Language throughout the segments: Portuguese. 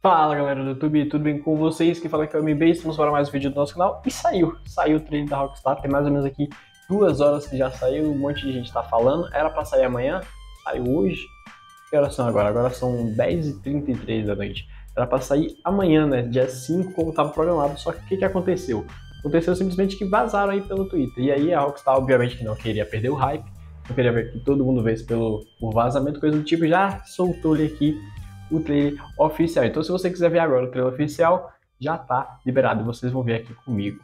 Fala galera do YouTube, tudo bem com vocês? Que fala aqui é o MB, estamos para mais um vídeo do nosso canal. E saiu o trailer da Rockstar, tem mais ou menos aqui 2 horas que já saiu, um monte de gente tá falando. Era pra sair amanhã, saiu hoje. Que horas são agora? Agora são 10h33 da noite. Era pra sair amanhã, né, dia 5, como tava programado, só que o que aconteceu? Aconteceu simplesmente que vazaram aí pelo Twitter. E aí a Rockstar obviamente que não queria perder o hype, não queria ver que todo mundo vesse pelo vazamento, coisa do tipo, já soltou-lhe aqui o trailer oficial. Então se você quiser ver agora o trailer oficial, já tá liberado e vocês vão ver aqui comigo.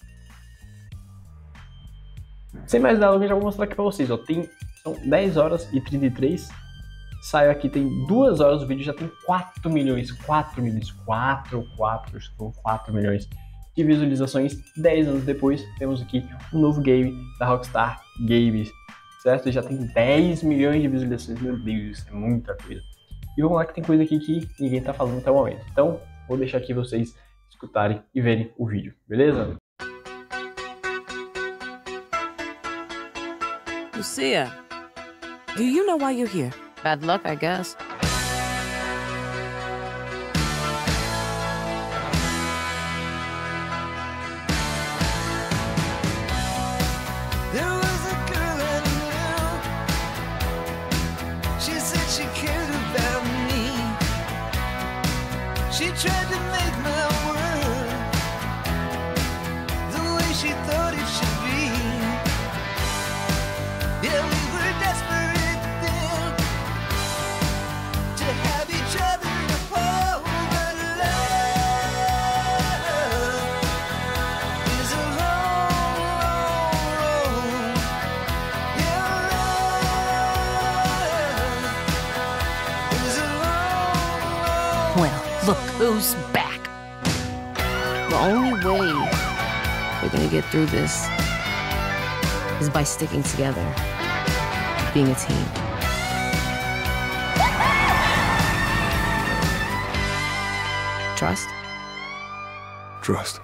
Sem mais nada, eu já vou mostrar aqui pra vocês, ó. São 10 horas e 33. Saiu aqui, tem 2 horas do vídeo, já tem 4 milhões de visualizações. 10 anos depois, temos aqui um novo game da Rockstar Games, certo? Já tem 10 milhões de visualizações, meu Deus, isso é muita coisa. E vamos lá que tem coisa aqui que ninguém tá falando até o momento. Então, vou deixar aqui vocês escutarem e verem o vídeo, beleza? Lucia, do you know why you're here? Bad luck, I guess. There was a girl I knew. She said she cared about me. She tried to make my world the way she thought it should be. Yeah, we were desperate then to have each other in a hole, but love is a long, long road. Yeah, love is a long, long Well, look who's back. The only way we're gonna get through this is by sticking together, being a team. Trust? Trust.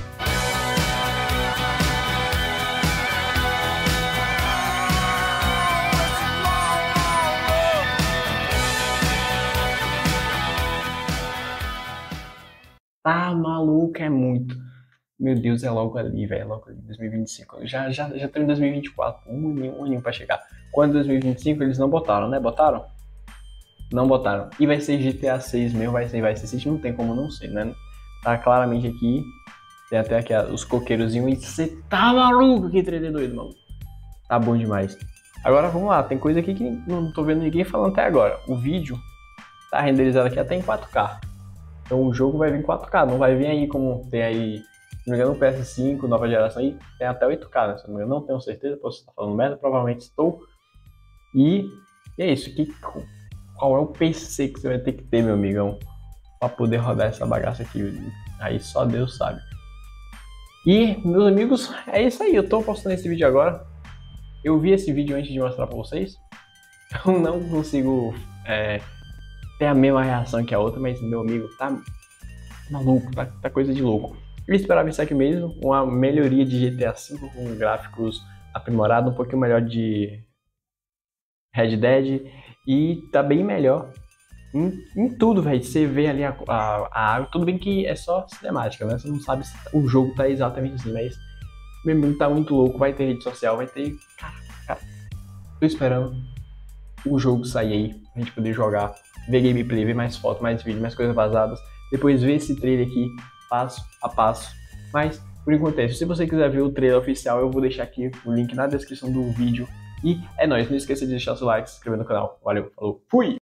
Tá maluco, é muito. Meu Deus, é logo ali, velho, é logo ali, 2025. Já estamos em 2024, um aninho pra chegar. Quando 2025 eles não botaram, né? Botaram? Não botaram. E vai ser GTA 6 mesmo, vai ser City, não tem como não ser, né? Tá claramente aqui, tem até aqui os coqueirozinhos, e você tá maluco, que trailer doido, mano. Tá bom demais. Agora vamos lá, tem coisa aqui que não tô vendo ninguém falando até agora. O vídeo tá renderizado aqui até em 4K. Então o jogo vai vir em 4K, não vai vir aí como tem aí, se não me engano, o PS5, nova geração aí, tem até 8K, né? Se não me engano, não tenho certeza, posso estar falando merda, provavelmente estou. E é isso, qual é o PC que você vai ter que ter, meu amigão, para poder rodar essa bagaça aqui? Aí só Deus sabe. E, meus amigos, é isso aí, eu tô postando esse vídeo agora. Eu vi esse vídeo antes de mostrar para vocês. Eu não consigo ter a mesma reação que a outra, mas meu amigo tá maluco, tá coisa de louco. Eu esperava isso aqui mesmo, uma melhoria de GTA V com gráficos aprimorados, um pouquinho melhor de Red Dead, e tá bem melhor em tudo, velho. Você vê ali a água, tudo bem que é só cinemática, né? Você não sabe se o jogo tá exatamente assim, mas meu amigo tá muito louco, vai ter rede social, vai ter... Cara, tô esperando o jogo sair aí, pra gente poder jogar, ver gameplay, ver mais fotos, mais vídeo, mais coisas vazadas, depois ver esse trailer aqui, passo a passo. Mas, por enquanto é isso. Se você quiser ver o trailer oficial, eu vou deixar aqui o link na descrição do vídeo. E é nóis, não esqueça de deixar seu like, se inscrever no canal. Valeu, falou, fui!